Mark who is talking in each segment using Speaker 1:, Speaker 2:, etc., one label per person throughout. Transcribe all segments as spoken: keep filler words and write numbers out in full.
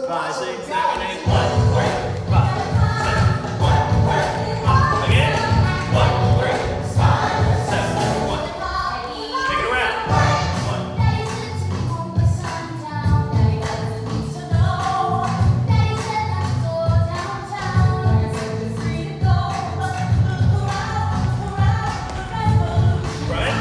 Speaker 1: Five, six, seven, eight, one, three, five, seven, one, three, five. Again. One, three, five, seven, one. Take it around. One. Right.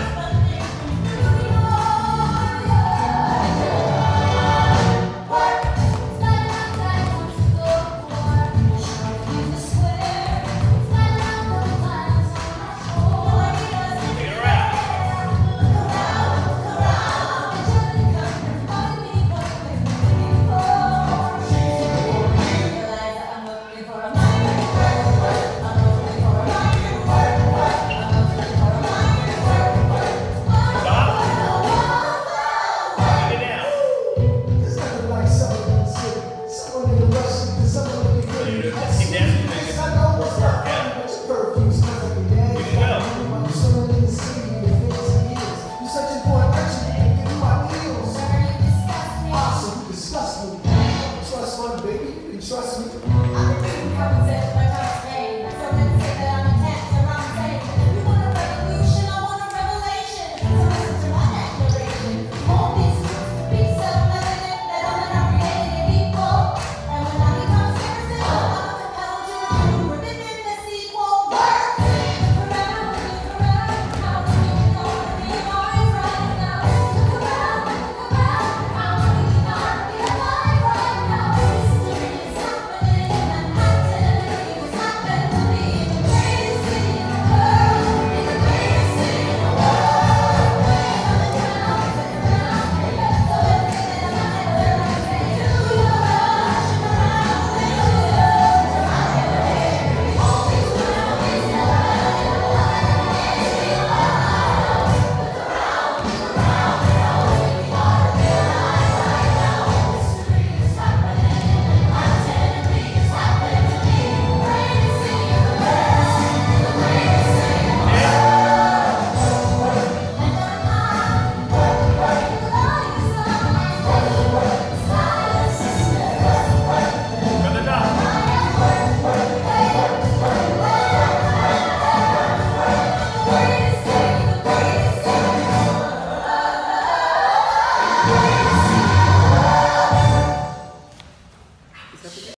Speaker 2: Trust me. I can make you come and say